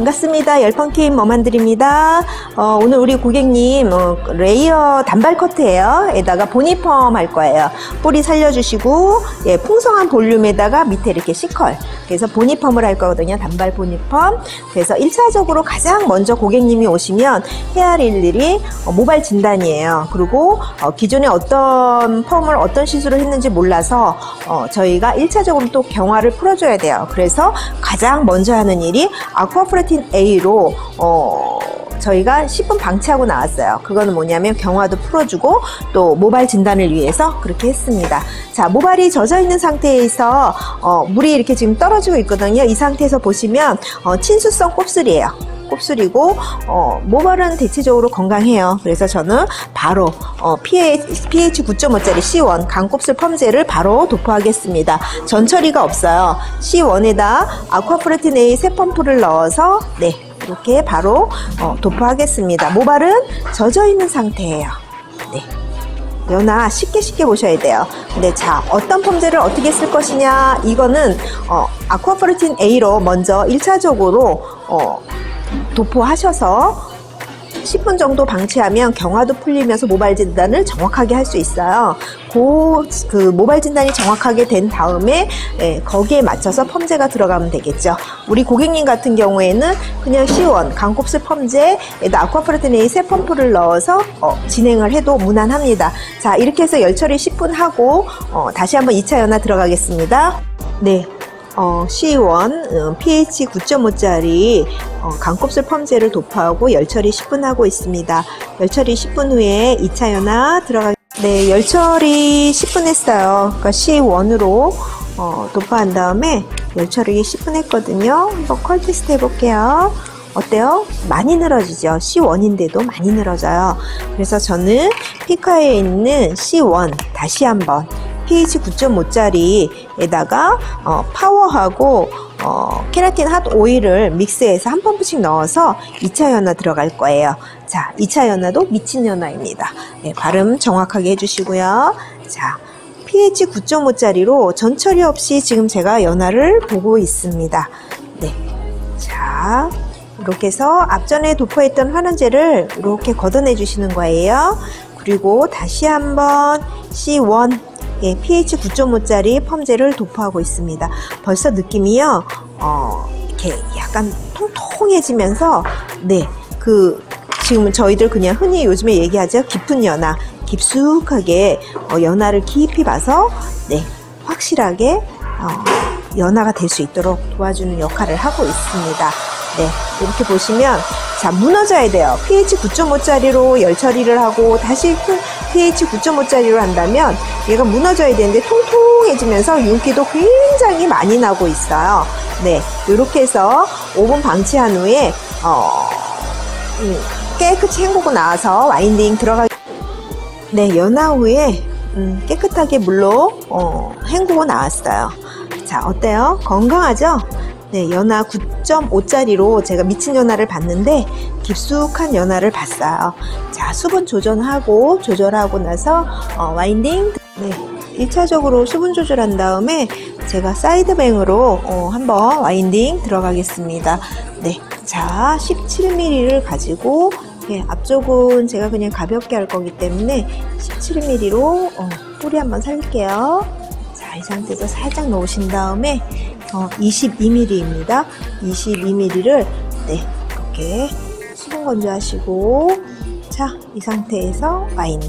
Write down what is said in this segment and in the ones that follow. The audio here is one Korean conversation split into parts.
반갑습니다. 열펑팀 머만들입니다. 오늘 우리 고객님 레이어 단발 커트예요. 에다가 보니펌 할 거예요. 뿌리 살려주시고 풍성한 볼륨에다가 밑에 이렇게 C컬. 그래서 보니펌을 할 거거든요. 단발 보니펌. 그래서 1차적으로 가장 먼저 고객님이 오시면 해야 할 일들이 모발 진단이에요. 그리고 기존에 어떤 펌을 어떤 시술을 했는지 몰라서 저희가 1차적으로 또 경화를 풀어줘야 돼요. 그래서 가장 먼저 하는 일이 아쿠아프레틴 A로 저희가 10분 방치하고 나왔어요. 그거는 뭐냐면 경화도 풀어주고 또 모발 진단을 위해서 그렇게 했습니다. 자, 모발이 젖어 있는 상태에서 물이 이렇게 지금 떨어지고 있거든요. 이 상태에서 보시면 친수성 곱슬이에요. 곱슬이고 모발은 대체적으로 건강해요. 그래서 저는 바로 pH 9.5짜리 C1 강곱슬 펌젤을 바로 도포하겠습니다. 전처리가 없어요. C1에다 아쿠아프레틴 A 새 펌프를 넣어서 이렇게 바로 도포하겠습니다. 모발은 젖어 있는 상태예요. 연화 쉽게 보셔야 돼요. 자, 어떤 펌젤을 어떻게 쓸 것이냐, 이거는 아쿠아프레틴 A로 먼저 1차적으로 도포하셔서 10분 정도 방치하면 경화도 풀리면서 모발 진단을 정확하게 할 수 있어요. 그 모발 진단이 정확하게 된 다음에 거기에 맞춰서 펌제가 들어가면 되겠죠. 우리 고객님 같은 경우에는 그냥 C1 강곱슬 펌제에다 아쿠아프레틴 A 새 펌프를 넣어서 진행을 해도 무난합니다. 자, 이렇게 해서 열처리 10분 하고 다시 한번 2차 연화 들어가겠습니다. C1 pH 9.5짜리 강곱슬 펌젤을 도포하고 열처리 10분 하고 있습니다. 열처리 10분 후에 2차 연화 열처리 10분 했어요. 그러니까 C1으로 도포한 다음에 열처리 10분 했거든요. 한번 컬 테스트 해볼게요. 어때요? 많이 늘어지죠? C1인데도 많이 늘어져요. 그래서 저는 피카에 있는 C1 다시 한번 pH 9.5짜리에다가 파워하고 케라틴 핫 오일을 믹스해서 한 펌프씩 넣어서 2차 연화 들어갈 거예요. 자, 2차 연화도 미친 연화입니다. 발음 정확하게 해주시고요. 자, pH 9.5짜리로 전처리 없이 지금 제가 연화를 보고 있습니다. 자, 이렇게 해서 앞전에 도포했던 환원제를 이렇게 걷어내 주시는 거예요. 그리고 다시 한번 C1 pH 9.5짜리 펌젤을 도포하고 있습니다. 벌써 느낌이요, 이렇게 약간 통통해지면서, 지금 저희들 그냥 흔히 요즘에 얘기하죠. 깊은 연화, 깊숙하게 연화를 깊이 봐서, 확실하게 연화가 될 수 있도록 도와주는 역할을 하고 있습니다. 이렇게 보시면, 자, 무너져야 돼요. pH 9.5짜리로 열처리를 하고 다시 pH 9.5짜리로 한다면 얘가 무너져야 되는데 통통해지면서 윤기도 굉장히 많이 나고 있어요. 이렇게 해서 5분 방치한 후에 깨끗이 헹구고 나와서 와인딩 연화 후에 깨끗하게 물로 헹구고 나왔어요. 자, 어때요? 건강하죠? 연화 9.5짜리로 제가 미친 연화를 봤는데 깊숙한 연화를 봤어요. 자, 수분 조절하고 나서 와인딩 1차적으로 수분 조절한 다음에 제가 사이드뱅으로 한번 와인딩 들어가겠습니다. 자, 17mm를 가지고 앞쪽은 제가 그냥 가볍게 할 거기 때문에 17mm로 뿌리 한번 살릴게요. 자, 이 상태에서 살짝 넣으신 다음에 22mm입니다. 22mm를 이렇게 수분 건조하시고, 자, 이 상태에서 와인딩.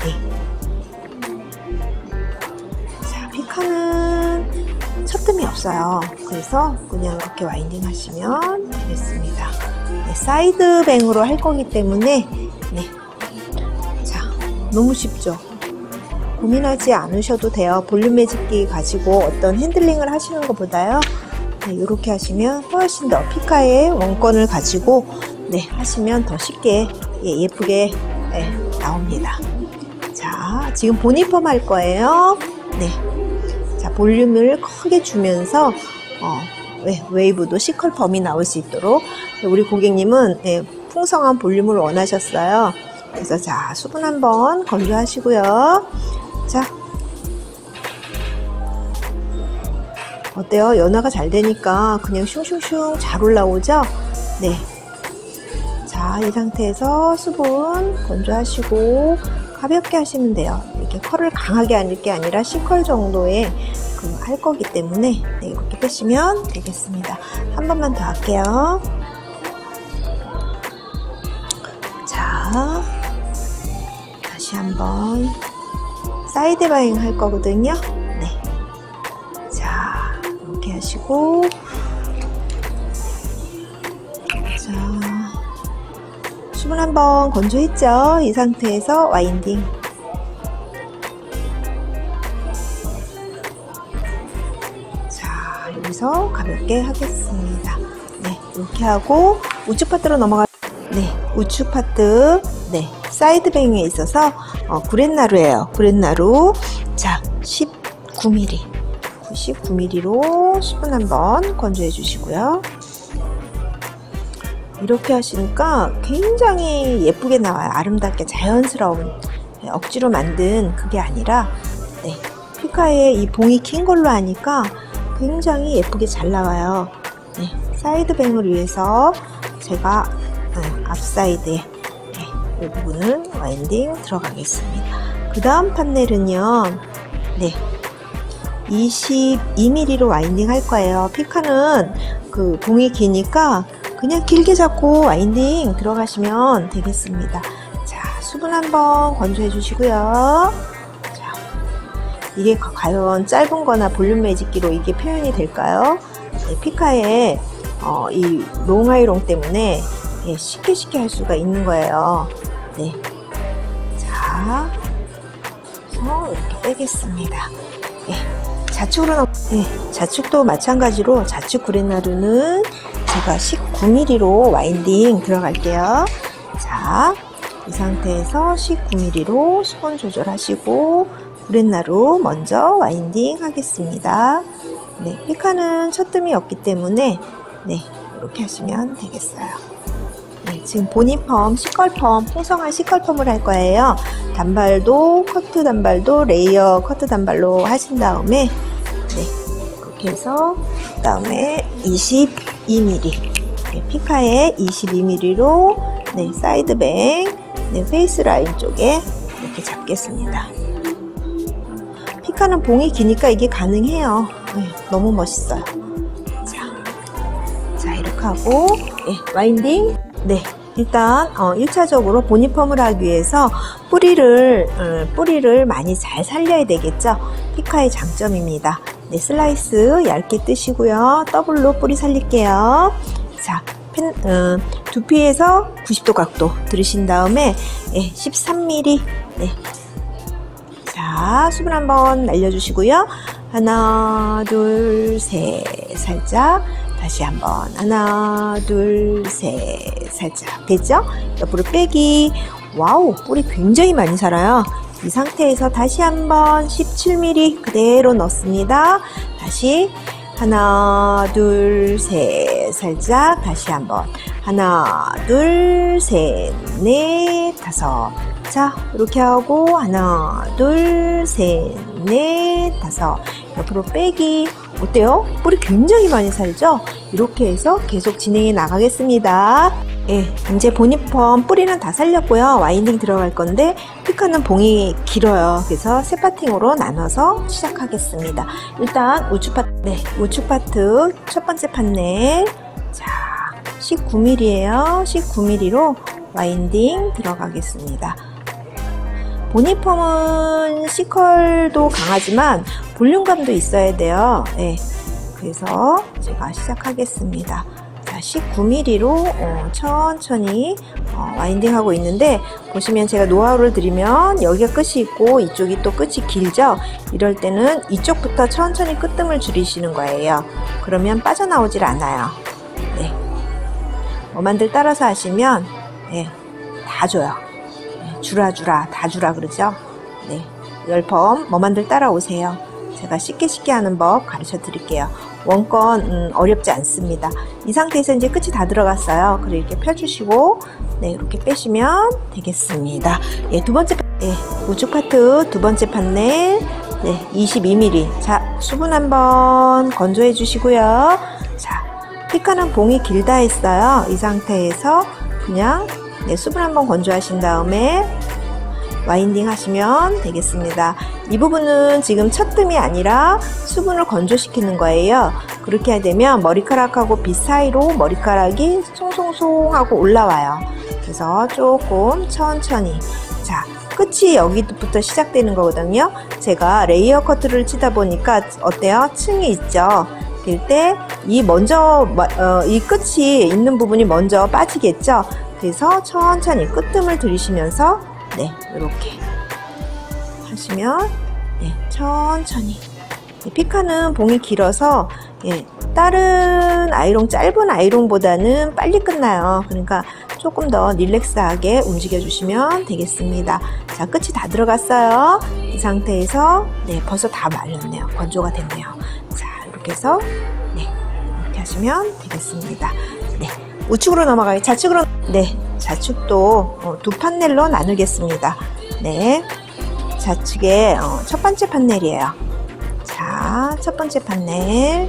자, 피카는 첫 뜸이 없어요. 그래서 그냥 이렇게 와인딩 하시면 되겠습니다. 사이드뱅으로 할 거기 때문에 자, 너무 쉽죠? 고민하지 않으셔도 돼요. 볼륨 매직기 가지고 어떤 핸들링을 하시는 것보다요, 이렇게 하시면 훨씬 더 피카의 원권을 가지고 하시면 더 쉽게 예쁘게 나옵니다. 자, 지금 보니펌 할 거예요. 자, 볼륨을 크게 주면서 웨이브도 C컬 펌이 나올 수 있도록. 우리 고객님은 풍성한 볼륨을 원하셨어요. 그래서 자, 수분 한번 건조하시고요. 자, 어때요? 연화가 잘 되니까 그냥 슝슝슝 잘 올라오죠? 자, 이 상태에서 수분 건조하시고 가볍게 하시면 돼요. 이렇게 컬을 강하게 할 게 아니라 C컬 정도의 할 거기 때문에 네, 이렇게 빼시면 되겠습니다. 한 번만 더 할게요. 자, 다시 한번 사이드 바잉 할 거거든요. 네. 자, 이렇게 하시고, 자, 수분 한번 건조했죠? 이 상태에서 와인딩. 자, 여기서 가볍게 하겠습니다. 네, 이렇게 하고 우측 파트로 넘어가. 네, 우측 파트. 네, 사이드 뱅에 있어서 구렛나루예요. 구렛나루. 자, 19mm. 19mm로 수분 한번 건조해 주시고요. 이렇게 하시니까 굉장히 예쁘게 나와요. 아름답게 자연스러운, 억지로 만든 그게 아니라, 네, 피카의 이 봉이 긴 걸로 하니까 굉장히 예쁘게 잘 나와요. 네, 사이드 뱅을 위해서 제가 앞사이드에 이 부분을 와인딩 들어가겠습니다. 그 다음 판넬은요, 네, 22mm로 와인딩 할 거예요. 피카는 그 봉이 기니까 그냥 길게 잡고 와인딩 들어가시면 되겠습니다. 자, 수분 한번 건조해 주시고요. 자, 이게 과연 짧은 거나 볼륨 매직기로 이게 표현이 될까요? 네, 피카의 이 롱아이롱 때문에 네, 쉽게 할 수가 있는 거예요. 네. 자, 이렇게 빼겠습니다. 네. 좌측으로 네, 좌측도 마찬가지로 좌측 구렛나루는 제가 19mm로 와인딩 들어갈게요. 자, 이 상태에서 19mm로 수분 조절하시고 구렛나루 먼저 와인딩 하겠습니다. 네, 피카는 첫뜸이 없기 때문에 네, 이렇게 하시면 되겠어요. 네, 지금 보니펌, C컬펌, 풍성한 C컬펌을 할 거예요. 단발도, 커트 단발도 레이어 커트 단발로 하신 다음에 네, 이렇게 해서 다음에 22mm 네, 피카의 22mm로 네, 사이드뱅 네, 페이스 라인 쪽에 이렇게 잡겠습니다. 피카는 봉이 기니까 이게 가능해요. 네, 너무 멋있어요. 자, 이렇게 하고 네, 와인딩. 네, 일단 1차적으로 보니펌을 하기 위해서 뿌리를 많이 잘 살려야 되겠죠. 피카의 장점입니다. 네, 슬라이스 얇게 뜨시고요. 더블로 뿌리 살릴게요. 자, 두피에서 90도 각도 들으신 다음에 13mm 네. 자, 수분 한번 날려주시고요. 하나, 둘, 셋, 살짝. 다시 한번 하나, 둘, 셋, 살짝. 됐죠? 옆으로 빼기. 와우, 뿌리 굉장히 많이 살아요. 이 상태에서 다시 한번 17mm 그대로 넣습니다. 다시 하나, 둘, 셋, 살짝. 다시 한번 하나, 둘, 셋, 넷, 다섯. 자, 이렇게 하고 하나, 둘, 셋, 넷, 다섯. 옆으로 빼기. 어때요? 뿌리 굉장히 많이 살죠? 이렇게 해서 계속 진행해 나가겠습니다. 예, 이제 보니펌 뿌리는 다 살렸고요. 와인딩 들어갈 건데 피카는 봉이 길어요. 그래서 세 파팅으로 나눠서 시작하겠습니다. 일단 우측 파트 첫 번째 판넬. 자, 19mm예요. 19mm로 와인딩 들어가겠습니다. 보니펌은 C컬도 강하지만 볼륨감도 있어야 돼요. 네, 그래서 제가 시작하겠습니다. 자, 19mm로 천천히 와인딩 하고 있는데, 보시면 제가 노하우를 드리면 여기가 끝이 있고 이쪽이 또 끝이 길죠. 이럴 때는 이쪽부터 천천히 끝뜸을 줄이시는 거예요. 그러면 빠져나오질 않아요. 네, 머만들 따라서 하시면 네, 다 줘요. 주라 다 주라 그러죠. 네, 10번 머만들 따라오세요. 제가 쉽게 하는 법 가르쳐 드릴게요. 원건 어렵지 않습니다. 이 상태에서 이제 끝이 다 들어갔어요. 그리고 이렇게 펴주시고 네, 이렇게 빼시면 되겠습니다. 예, 두 번째 우측 파트 두 번째 판넬 네, 22mm. 자, 수분 한번 건조해 주시고요. 자, 피카는 봉이 길다 했어요. 이 상태에서 그냥 네, 수분 한번 건조하신 다음에 와인딩 하시면 되겠습니다. 이 부분은 지금 첫 뜸이 아니라 수분을 건조시키는 거예요. 그렇게 되면 머리카락하고 빗 사이로 머리카락이 송송송하고 올라와요. 그래서 조금 천천히. 자, 끝이 여기부터 시작되는 거거든요. 제가 레이어 커트를 치다 보니까 어때요? 층이 있죠. 그럴 때 이 끝이 있는 부분이 먼저 빠지겠죠. 그래서 천천히 끝뜸을 들이시면서 네, 이렇게 하시면 네, 천천히. 피카는 봉이 길어서 예, 다른 아이롱, 짧은 아이롱보다는 빨리 끝나요. 그러니까 조금 더 릴렉스하게 움직여 주시면 되겠습니다. 자, 끝이 다 들어갔어요. 이 상태에서 네, 벌써 다 말렸네요. 건조가 됐네요. 자, 이렇게 해서 네, 이렇게 하시면 되겠습니다. 네, 우측으로 넘어가요. 좌측으로. 네, 좌측도 두 판넬로 나누겠습니다. 네, 좌측에 첫 번째 판넬이에요. 자, 첫 번째 판넬.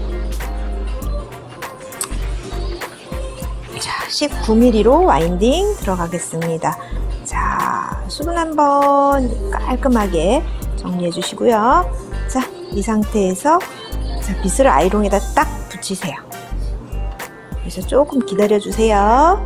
자, 19mm로 와인딩 들어가겠습니다. 자, 수분 한번 깔끔하게 정리해 주시고요. 자, 이 상태에서 자, 빗을 아이롱에다 딱 붙이세요. 그래서 조금 기다려 주세요.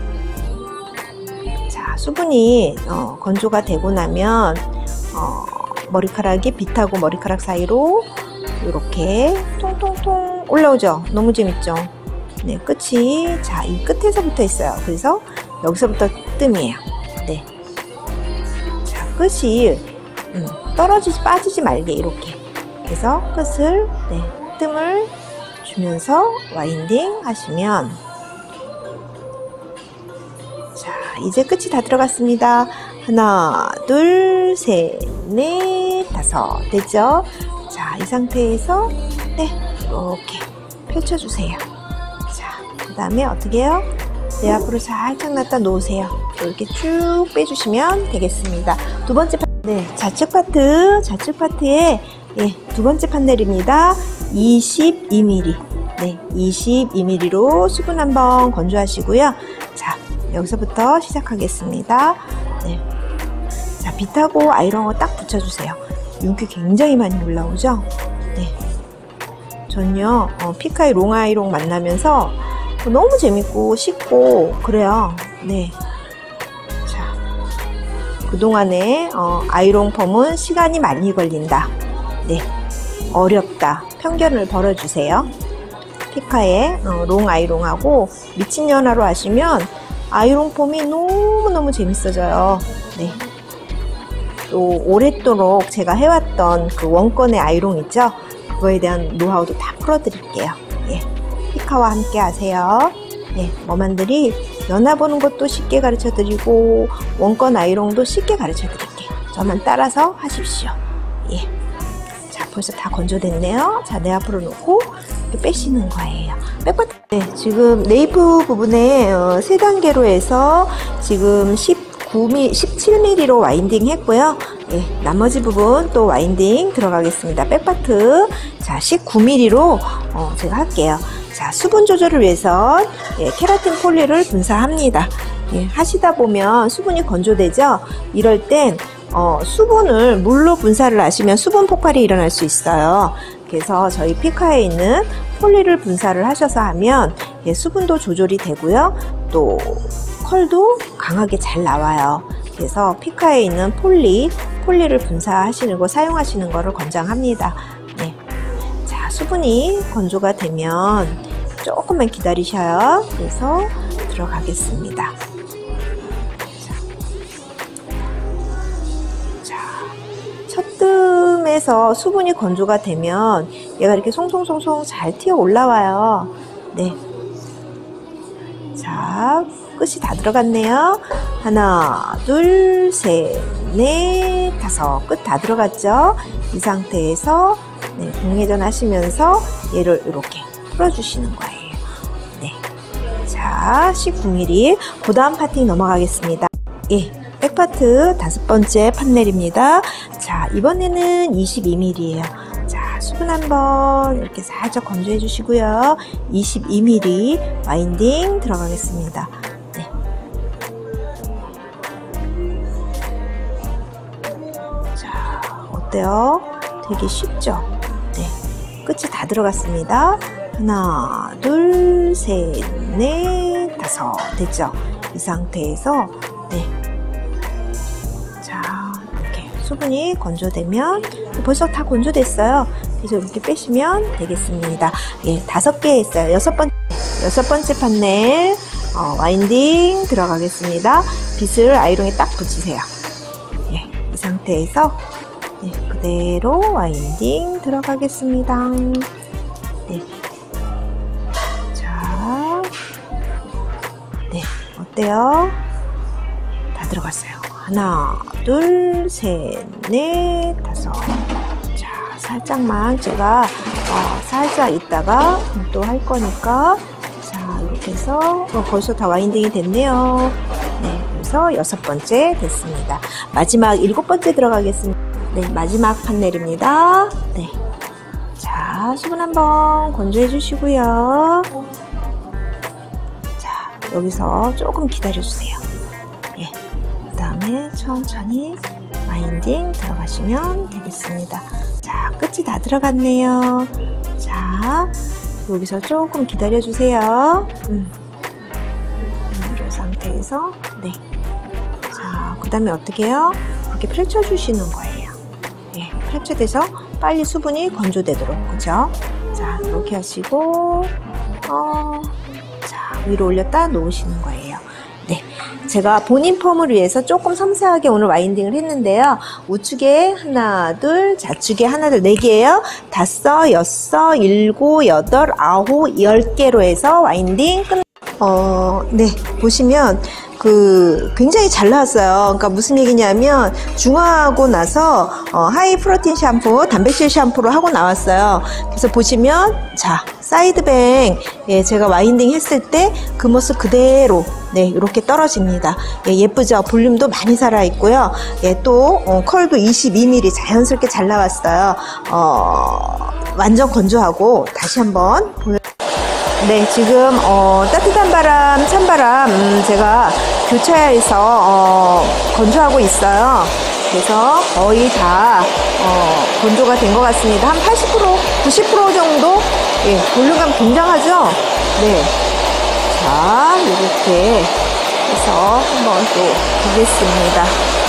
자, 수분이 건조가 되고 나면 머리카락이 빗하고 머리카락 사이로 이렇게 통통통 올라오죠. 너무 재밌죠. 네, 끝이 자, 이 끝에서부터 있어요. 그래서 여기서부터 뜸이에요. 네, 자, 끝이 빠지지 말게 이렇게. 그래서 끝을 네, 뜸을 주면서 와인딩 하시면 자, 이제 끝이 다 들어갔습니다. 하나, 둘, 셋, 넷, 다섯. 됐죠? 자, 이 상태에서 네, 이렇게 펼쳐주세요. 자, 그 다음에 어떻게 해요? 내 앞으로 살짝 놨다 놓으세요. 이렇게 쭉 빼주시면 되겠습니다. 두 번째 네, 좌측 파트에 예, 두 번째 판넬입니다. 22mm. 네, 22mm로 수분 한번 건조하시고요. 자, 여기서부터 시작하겠습니다. 네. 자, 빗하고 아이롱을 딱 붙여주세요. 윤기 굉장히 많이 올라오죠? 네. 전요, 피카의 롱 아이롱 만나면서 너무 재밌고 쉽고 그래요. 네. 자, 그동안에 아이롱 펌은 시간이 많이 걸린다. 네. 어렵다. 편견을 벌어주세요. 피카의 롱 아이롱하고 미친 연화로 하시면 아이롱 폼이 너무너무 재밌어져요. 네. 또 오랫도록 제가 해왔던 그 원건의 아이롱 있죠? 그거에 대한 노하우도 다 풀어드릴게요. 예. 피카와 함께 하세요. 네. 머만들이 연화 보는 것도 쉽게 가르쳐드리고 원건 아이롱도 쉽게 가르쳐드릴게요. 저만 따라서 하십시오. 예. 자, 벌써 다 건조됐네요. 자, 내 앞으로 놓고 이렇게 빼시는 거예요. 백바트. 네, 지금 네이프 부분에 3단계로 해서 지금 17mm로 와인딩 했고요. 예, 나머지 부분 또 와인딩 들어가겠습니다. 백파트. 자, 19mm로 제가 할게요. 자, 수분 조절을 위해서 예, 케라틴 폴리를 분사합니다. 예, 하시다 보면 수분이 건조되죠? 이럴 땐 수분을 물로 분사를 하시면 수분 폭발이 일어날 수 있어요. 그래서 저희 피카에 있는 폴리를 분사를 하셔서 하면 예, 수분도 조절이 되고요. 또 컬도 강하게 잘 나와요. 그래서 피카에 있는 폴리를 분사하시는 거 사용하시는 거를 권장합니다. 네. 자, 수분이 건조가 되면 조금만 기다리셔요. 그래서 들어가겠습니다. 첫 뜸에서 수분이 건조가 되면 얘가 이렇게 송송송송 잘 튀어 올라와요. 네. 자, 끝이 다 들어갔네요. 하나, 둘, 셋, 넷, 다섯. 끝 다 들어갔죠? 이 상태에서 네, 공회전 하시면서 얘를 이렇게 풀어주시는 거예요. 네. 자, 19mm. 그 다음 파트 넘어가겠습니다. 예. 백파트 5번째 판넬입니다. 자, 이번에는 22mm예요. 자, 수분 한번 이렇게 살짝 건조해 주시고요. 22mm 와인딩 들어가겠습니다. 네. 자, 어때요? 되게 쉽죠? 네, 끝이 다 들어갔습니다. 하나, 둘, 셋, 넷, 다섯. 됐죠? 이 상태에서, 네. 자, 이렇게 수분이 건조되면, 벌써 다 건조됐어요. 그래서 이렇게 빼시면 되겠습니다. 예, 5개 했어요. 여섯 번째 판넬, 와인딩 들어가겠습니다. 빗을 아이롱에 딱 붙이세요. 예, 이 상태에서, 네, 그대로 와인딩 들어가겠습니다. 네. 자, 네, 어때요? 다 들어갔어요. 하나, 둘, 셋, 넷, 다섯. 자, 살짝만 제가 살짝 있다가 또 할 거니까, 자, 이렇게 해서 벌써 다 와인딩이 됐네요. 네, 그래서 6번째 됐습니다. 마지막 7번째 들어가겠습니다. 네, 마지막 판넬입니다. 네. 자, 수분 한번 건조해 주시고요. 자, 여기서 조금 기다려 주세요. 예. 그 다음에 천천히 와인딩 들어가시면 되겠습니다. 자, 끝이 다 들어갔네요. 자, 여기서 조금 기다려 주세요. 이 상태에서, 네. 자, 그 다음에 어떻게 해요? 이렇게 펼쳐 주시는 거예요. 예, 펼쳐돼서 빨리 수분이 건조되도록, 그죠? 자, 이렇게 하시고, 자, 위로 올렸다 놓으시는 거예요. 네, 제가 본인 펌을 위해서 조금 섬세하게 오늘 와인딩을 했는데요. 우측에 하나, 둘, 좌측에 하나, 둘, 4개예요. 5, 6, 7, 8, 9, 10개로 해서 와인딩 끝. 네, 보시면 굉장히 잘 나왔어요. 그러니까 무슨 얘기냐면 중화하고 나서 하이 프로틴 샴푸, 단백질 샴푸로 하고 나왔어요. 그래서 보시면 자, 사이드뱅, 예, 제가 와인딩 했을 때 그 모습 그대로, 네, 이렇게 떨어집니다. 예, 예쁘죠? 볼륨도 많이 살아있고요. 예, 또 컬도 22mm 자연스럽게 잘 나왔어요. 완전 건조하고 다시 한번 네, 지금 따뜻한 바람, 찬바람 제가 교차해서 건조하고 있어요. 그래서 거의 다 건조가 된 것 같습니다. 한 80%, 90% 정도? 예, 볼륨감 굉장하죠? 네. 자, 이렇게 해서 한번 또 보겠습니다.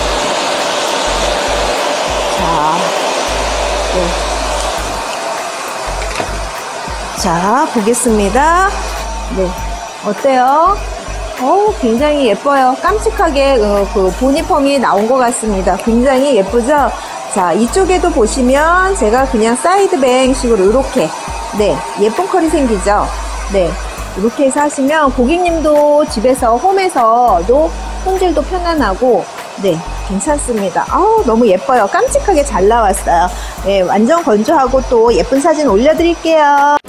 자, 네. 자, 보겠습니다. 네, 어때요? 굉장히 예뻐요. 깜찍하게 그 보니펌이 나온 것 같습니다. 굉장히 예쁘죠? 자, 이쪽에도 보시면 제가 그냥 사이드뱅 식으로 이렇게, 네, 예쁜 컬이 생기죠? 네, 이렇게 해서 하시면 고객님도 집에서 홈에서도 손질도 편안하고, 네, 괜찮습니다. 너무 예뻐요. 깜찍하게 잘 나왔어요. 네, 완전 건조하고 또 예쁜 사진 올려드릴게요.